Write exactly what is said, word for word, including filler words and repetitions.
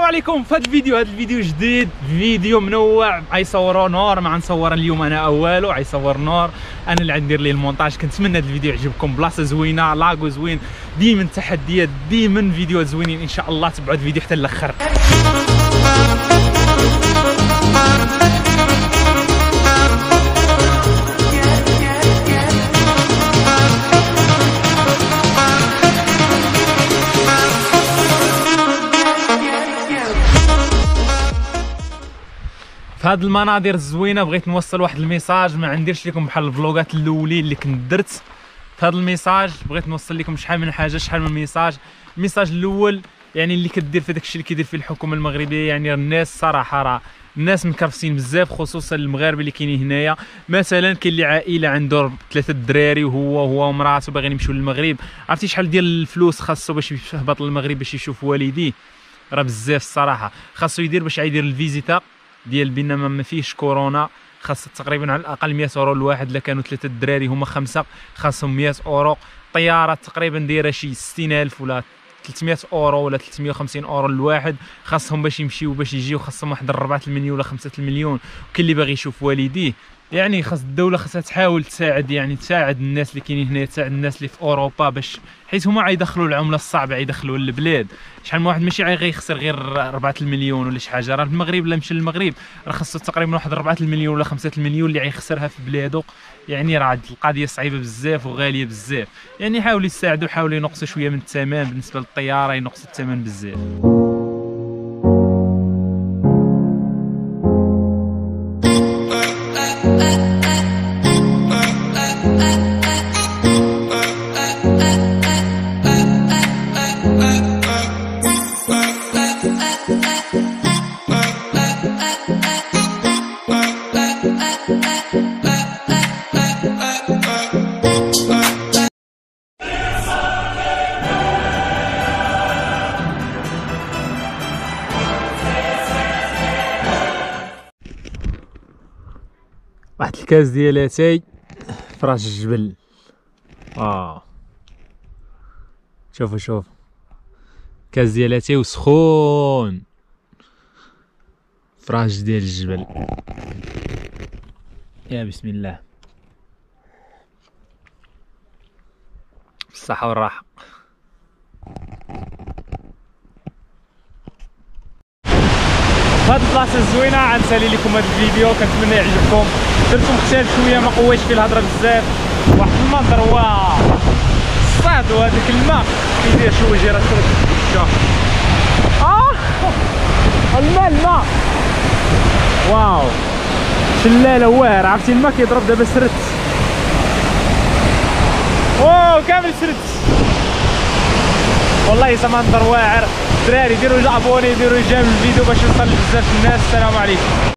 عليكم في هذا الفيديو. هذا الفيديو جديد، فيديو منوع. غيصوروا نور، ما غنصور اليوم انا اولو، غيصور نور انا اللي غندير ليه المونتاج. كنتمنى هذا الفيديو يعجبكم. بلاصه زوينه، لاغو زوين، ديما تحديات، ديما فيديوهات زوينين ان شاء الله. تبعوا الفيديو حتى الاخر. في هاد المناظر الزوينه بغيت نوصل واحد الميساج. ما عنديرش لكم بحال الفلوغات الاولين اللي كنت درت. في هاد الميساج بغيت نوصل لكم شحال من حاجه، شحال من ميساج. الميساج الاول يعني اللي كدير في داكشي اللي كيدير فيه الحكومه المغربيه، يعني الناس صراحه راه الناس مكرفسين بزاف، خصوصا المغاربه اللي كاينين هنايا. مثلا كاين اللي عائله عنده ثلاثه الدراري وهو هو ومراته باغيين يمشيو للمغرب. عرفتي شحال ديال الفلوس خاصو باش يهبط للمغرب باش يشوف والديه؟ راه بزاف الصراحه. خاصو يدير باش يدير الفيزيتا ديال بينما ما فيهش كورونا. خاص تقريبا على الاقل مية اورو الواحد. الا كانوا ثلاثه الدراري هما خمسه خاصهم مية اورو. طياره تقريبا دايره شي ستين ألف ولا ثلاثمية اورو ولا ثلاثمية وخمسين اورو الواحد خاصهم باش يمشيو باش يجيو. خاصهم واحد أربعة المليون ولا خمسة المليون. وكاين اللي باغي يشوف والديه. يعني خاص الدوله خاصها تحاول تساعد، يعني تساعد الناس اللي كاينين هنا، تساعد الناس اللي في اوروبا، باش حيت هما غيدخلوا العمله الصعبه، غيدخلوا للبلاد. شحال من واحد ماشي غيخسر غير أربعة المليون ولا شي حاجه. راه المغرب الا مشى للمغرب راه خاصو تقريبا واحد أربعة المليون ولا خمسة المليون اللي غيخسرها في بلادو. يعني راه القضيه صعيبه بزاف وغاليه بزاف. يعني حاولوا يساعدوا، حاولوا ينقصوا شويه من الثمن. بالنسبه للطياره ينقصوا الثمن بزاف. واحد الكاس ديال اتاي فراش الجبل. واو شوفوا شوف كاس ديال اتاي وسخون فراش ديال الجبل. يا بسم الله، بالصحة والراحة. في هاد البلاصة الزوينة غنسالي لكم هاد الفيديو. كنتمنى يعجبكم. درتو مختلف شوية، ما قويتش فيه الهضرة بزاف. واحد المنظر واو، الصاد وهذاك الماء كيدير شي وجيرة. شوف اه الماء الماء واو، شلالة واعر. عرفتي الماء كيضرب دابا سرت. واو كامل سرت والله. منظر واعر. دراري ديروا ابوني، ديروا جيم الفيديو باش يوصل لبزاف الناس. السلام عليكم.